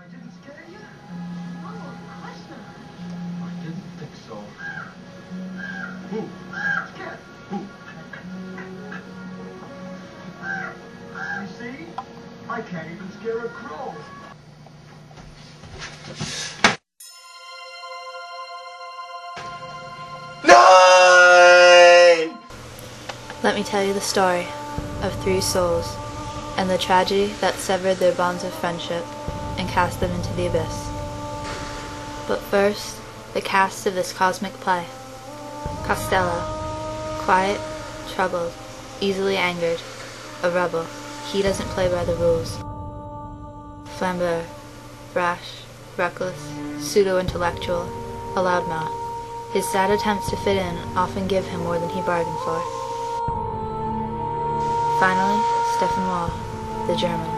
didn't scare you? No, of course not. I didn't think so. Boo! Scared! Boo! You see? I can't even scare a crow. Let me tell you the story of 3 souls and the tragedy that severed their bonds of friendship and cast them into the abyss. But first, the cast of this cosmic play. Costello, quiet, troubled, easily angered, a rebel. He doesn't play by the rules. Flambeur, brash, reckless, pseudo-intellectual, a loudmouth. His sad attempts to fit in often give him more than he bargained for. Finally, Stefan Wall, the German.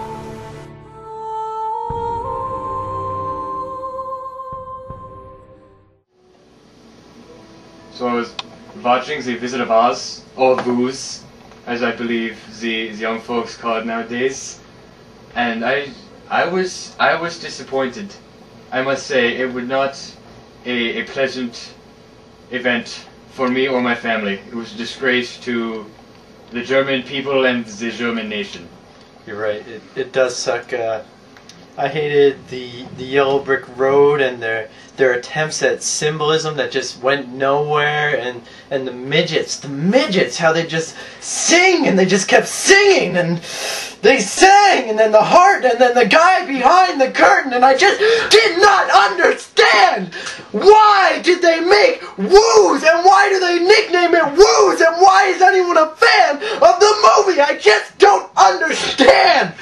So I was watching the Wizard of Oz, or Booze, as I believe the young folks call it nowadays, and I was disappointed. I must say, it was not a pleasant event for me or my family. It was a disgrace to the German people and the German nation. You're right. It does suck. I hated the yellow brick road and their attempts at symbolism that just went nowhere, and the midgets, how they just sing and they just kept singing and they sang, and then the heart, and then the guy behind the curtain, and I just did not understand why did they make Woos, and why do they nickname it Woos, and why is anyone a fan of the movie? I just don't understand.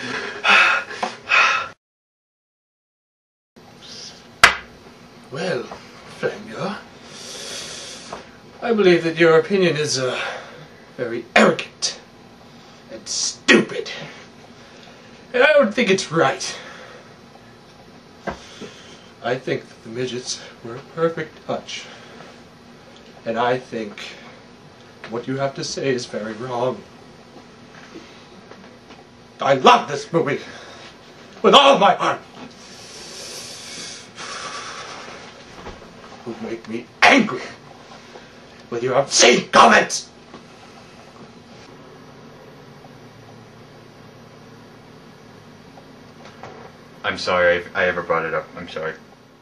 Well, Flambeur, I believe that your opinion is very arrogant and stupid, and I don't think it's right. I think that the midgets were a perfect touch, and I think what you have to say is very wrong. I love this movie with all my heart. You make me angry with your obscene comments. I'm sorry I ever brought it up. I'm sorry.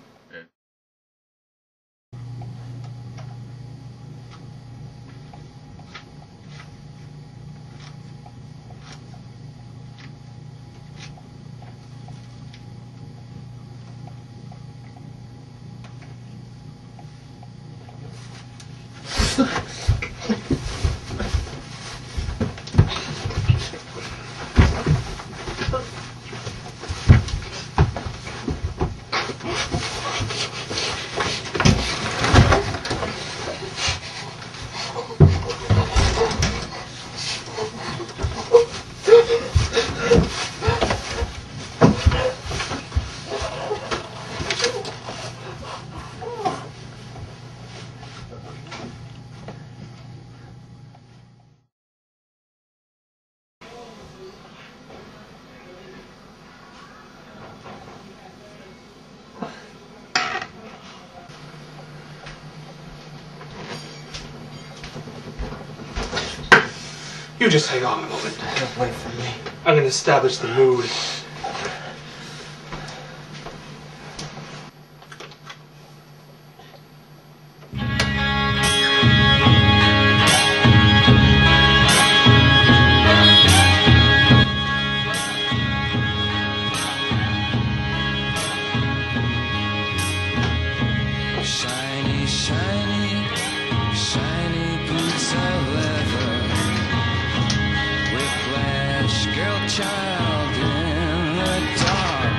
You just hang on a moment. Don't wait for me. I'm going to establish the mood. Shiny, shiny, shiny boots of leather. Whiplash, girl child in the dark.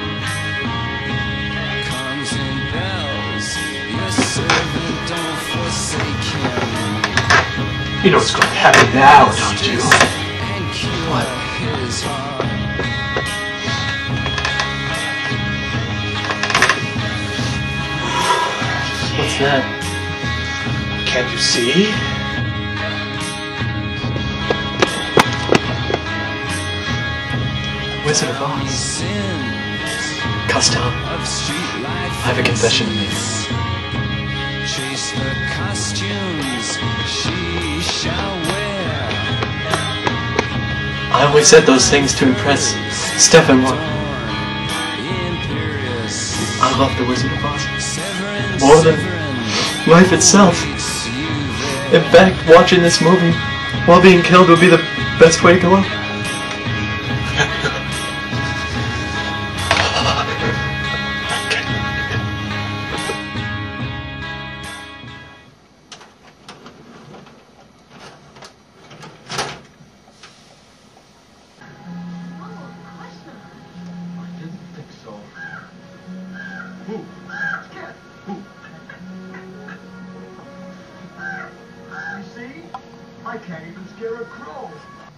Comes in bells, your servant don't forsake him. You know what's going to happen now, don't you? And cure his heart. What's that? Can't you see? Wizard of Oz. Sins Costello, of street life. I have a confession to make. Chase the costumes she shall wear. I always said those things to impress Steppenwolf. Imperious. I love the Wizard of Oz Severin, more than Severin life itself. waits you there. In fact, watching this movie while being killed would be the best way to go out. I didn't think so. Ooh, scared. Ooh. You see? I can't even scare a crow.